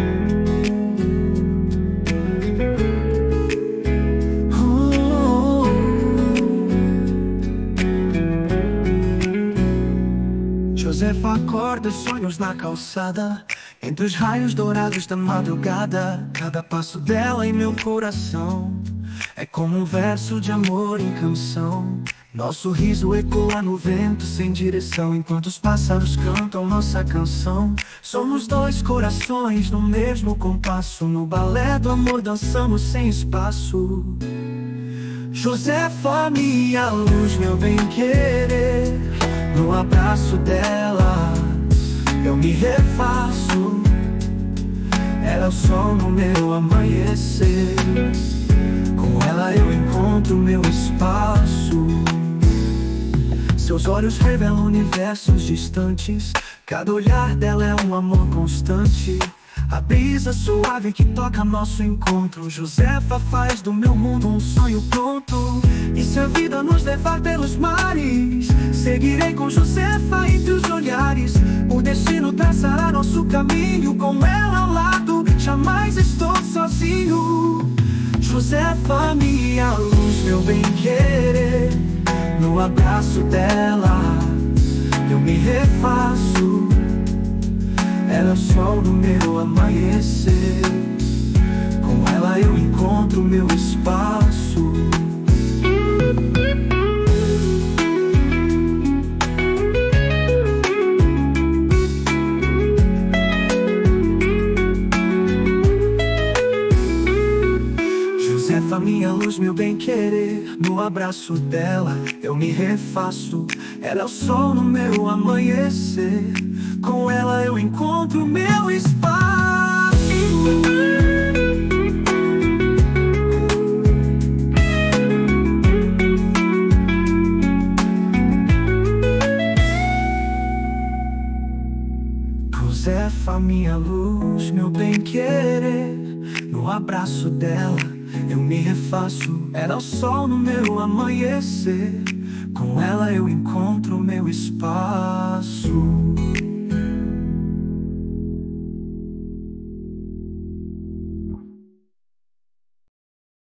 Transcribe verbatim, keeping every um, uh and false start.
Josefa acorda sonhos na calçada, entre os raios dourados da madrugada. Cada passo dela em meu coração é como um verso de amor em canção. Nosso riso ecoa no vento sem direção, enquanto os pássaros cantam nossa canção. Somos dois corações no mesmo compasso, no balé do amor dançamos sem espaço. Josefa, minha luz, meu bem-querer, no abraço dela eu me refaço. Ela é o sol no meu amanhecer, com ela eu encontro meu espaço. Seus olhos revelam universos distantes, cada olhar dela é um amor constante. A brisa suave que toca nosso encontro. Josefa faz do meu mundo um sonho pronto. E se a vida nos levar pelos mares, seguirei com Josefa entre os olhares. O destino traçará nosso caminho, com ela ao lado jamais estou sozinho. Josefa, minha luz, meu bem-querer, no abraço dela eu me refaço. Ela é o sol no meu amanhecer, com ela eu encontro meu espaço. Josefa, minha luz, meu bem-querer, no abraço dela eu me refaço. Ela é o sol no meu amanhecer, com ela eu encontro meu espaço. Josefa, minha luz, meu bem-querer, no abraço dela eu me refaço. Ela é o sol no meu amanhecer, com ela eu encontro meu espaço.